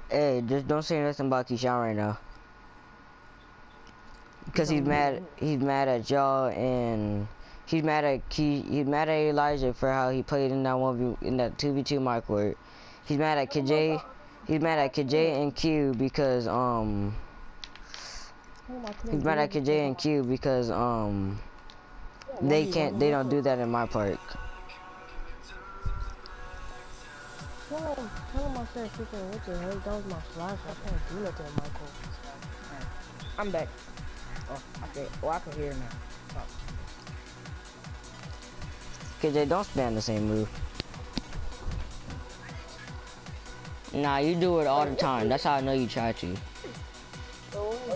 Hey, just don't say nothing about Keyshawn right now. Because he's mad at y'all, and he's mad at Elijah for how he played in that 1v in that 2v2 my court. He's mad at KJ. He's mad at KJ and Q because he's mad at KJ and Q because they don't do that in my park. Tell him I said freaking what the hell? That was my flash. I can't do nothing in my court. I'm back. Oh, okay. Oh, I can hear now. Oh. KJ, don't spam the same move. Nah, you do it all the time. That's how I know you try to. Oh,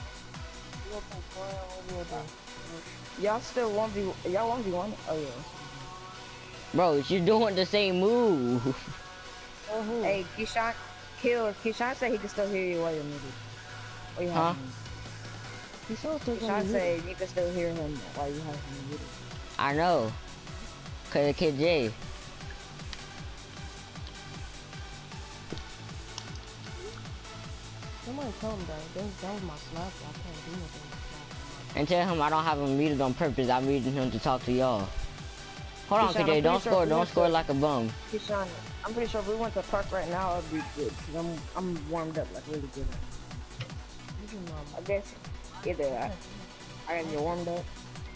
y'all still 1v, y'all 1v1? Oh, yeah. Bro, you're doing the same move. Hey, Keyshawn said he can still hear you while you're muted. Huh? Keyshawn said you can still hear him while you have him muted. I know. Cause of KJ. Somebody tell him that was my slap. I can't do nothing with slap. And tell him I don't have him muted on purpose. I'm muting him to talk to y'all. Hold on, KJ. Don't score like a bum. Keyshawn, I'm pretty sure if we went to the park right now, it'd be good. Cause I'm warmed up like really good. I guess either I got you warmed up.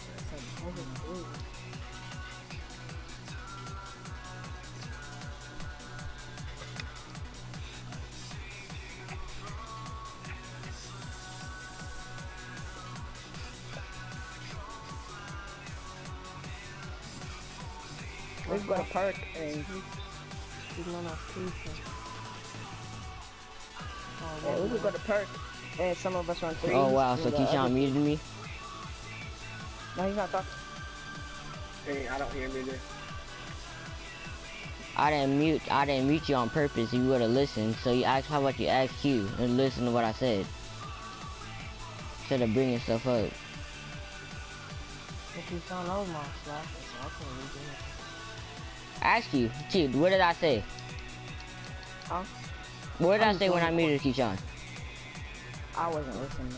We've got a park and yeah, we could go to park and some of us run 3. Oh wow, so Keyshawn muted me? No, he's not talking. Hey, I don't hear me there. I didn't mute you on purpose. You would have listened. So you asked, how about you ask Q and listen to what I said instead of bringing stuff up. Ask you, Q, what did I say? Huh? What did I say when I muted Keyshawn? I wasn't listening.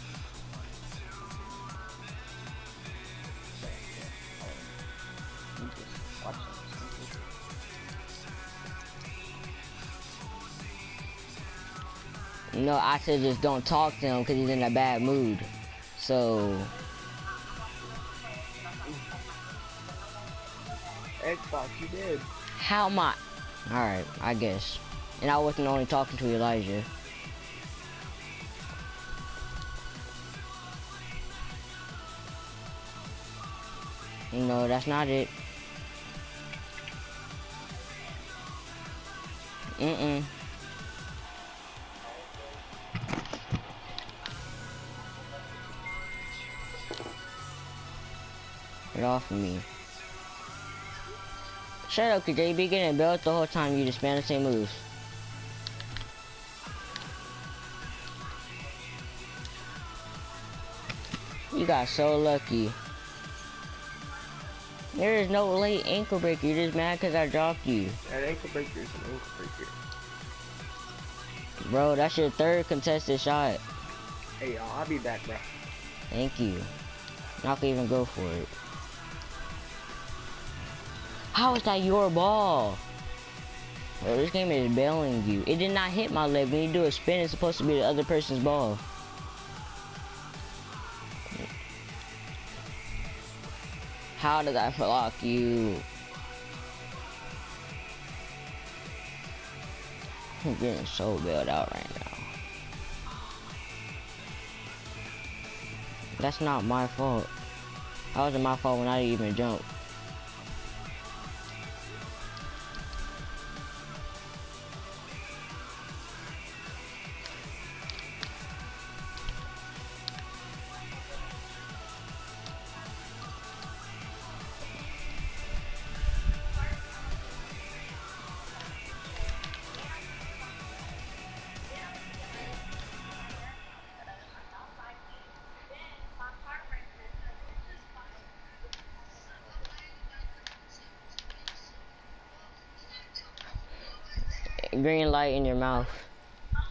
No, I said just don't talk to him because he's in a bad mood. So. Xbox, you did. How am I? Alright, I guess. And I wasn't only talking to Elijah. No, that's not it. Mm-mm. Get off of me. Shut up, cause you be getting built the whole time you just spam the same moves. You got so lucky. There is no late ankle breaker, you're just mad cause I dropped you. That ankle breaker is an ankle breaker. Bro, that's your 3rd contested shot. Hey y'all, I'll be back, bro. Thank you. Not gonna even go for it. How is that your ball? Bro, this game is bailing you. It did not hit my leg. When you do a spin, it's supposed to be the other person's ball. How did I block you? I'm getting so bailed out right now. That's not my fault. How was it my fault when I didn't even jump? Green light in your mouth.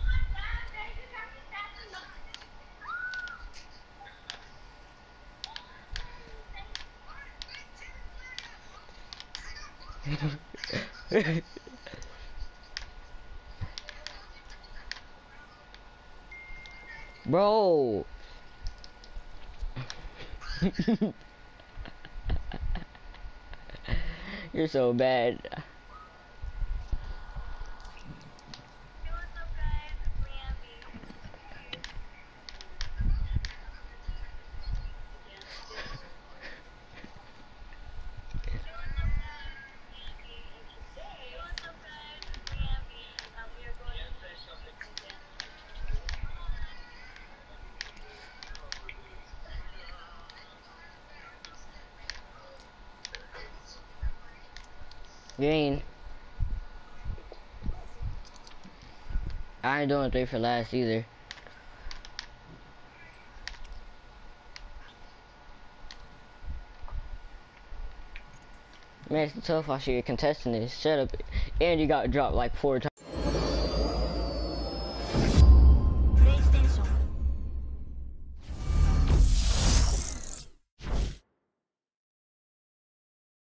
Bro. You're so bad. Green. I ain't doing 3 for last either. Man, it's tough. I should you're contesting this. Shut up. And you got dropped like 4 times.